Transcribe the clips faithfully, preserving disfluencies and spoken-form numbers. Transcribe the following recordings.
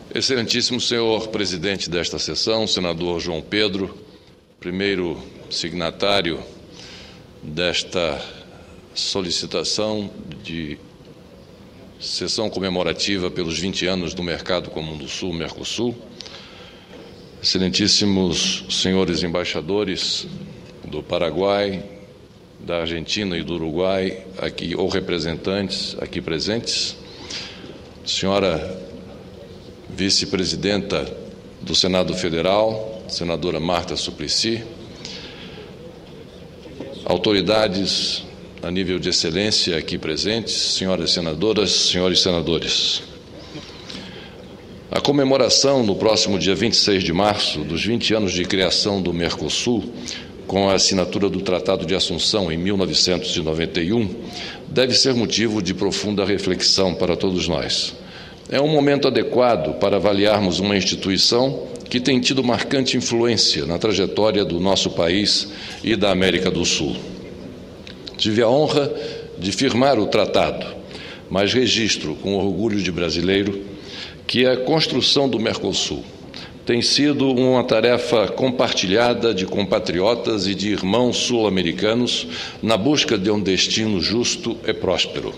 Excelentíssimo senhor presidente desta sessão, senador João Pedro, primeiro signatário desta solicitação de sessão comemorativa pelos vinte anos do Mercado Comum do Sul, Mercosul, excelentíssimos senhores embaixadores do Paraguai, da Argentina e do Uruguai, aqui, ou representantes aqui presentes, senhora vice-presidenta do Senado Federal, senadora Marta Suplicy, autoridades a nível de excelência aqui presentes, senhoras senadoras, senhores senadores. A comemoração no próximo dia vinte e seis de março dos vinte anos de criação do Mercosul, com a assinatura do Tratado de Assunção em mil novecentos e noventa e um, deve ser motivo de profunda reflexão para todos nós. É um momento adequado para avaliarmos uma instituição que tem tido marcante influência na trajetória do nosso país e da América do Sul. Tive a honra de firmar o tratado, mas registro com orgulho de brasileiro que a construção do Mercosul tem sido uma tarefa compartilhada de compatriotas e de irmãos sul-americanos na busca de um destino justo e próspero.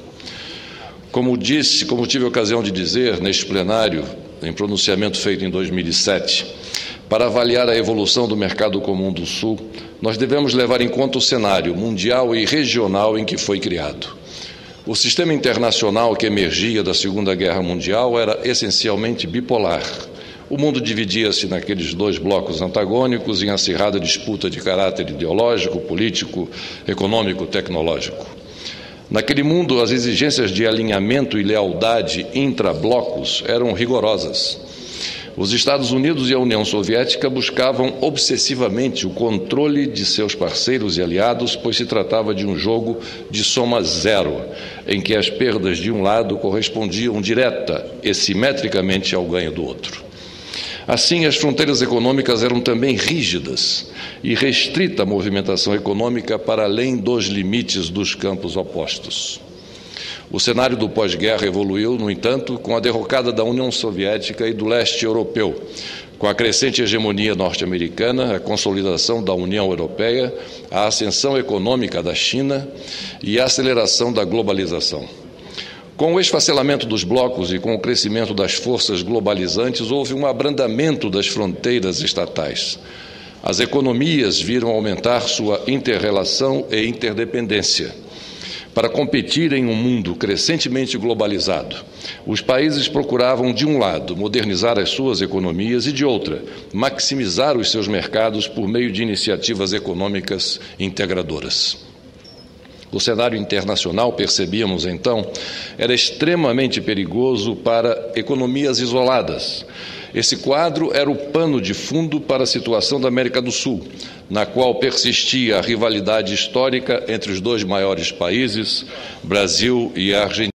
Como disse, como tive a ocasião de dizer neste plenário, em pronunciamento feito em dois mil e sete, para avaliar a evolução do Mercado Comum do Sul, nós devemos levar em conta o cenário mundial e regional em que foi criado. O sistema internacional que emergia da Segunda Guerra Mundial era essencialmente bipolar. O mundo dividia-se naqueles dois blocos antagônicos em acirrada disputa de caráter ideológico, político, econômico, tecnológico. Naquele mundo, as exigências de alinhamento e lealdade intra-blocos eram rigorosas. Os Estados Unidos e a União Soviética buscavam obsessivamente o controle de seus parceiros e aliados, pois se tratava de um jogo de soma zero, em que as perdas de um lado correspondiam direta e simetricamente ao ganho do outro. Assim, as fronteiras econômicas eram também rígidas e restrita a movimentação econômica para além dos limites dos campos opostos. O cenário do pós-guerra evoluiu, no entanto, com a derrocada da União Soviética e do leste europeu, com a crescente hegemonia norte-americana, a consolidação da União Europeia, a ascensão econômica da China e a aceleração da globalização. Com o esfacelamento dos blocos e com o crescimento das forças globalizantes, houve um abrandamento das fronteiras estatais. As economias viram aumentar sua inter-relação e interdependência. Para competir em um mundo crescentemente globalizado, os países procuravam, de um lado, modernizar as suas economias e, de outra, maximizar os seus mercados por meio de iniciativas econômicas integradoras. O cenário internacional, percebíamos então, era extremamente perigoso para economias isoladas. Esse quadro era o pano de fundo para a situação da América do Sul, na qual persistia a rivalidade histórica entre os dois maiores países, Brasil e Argentina.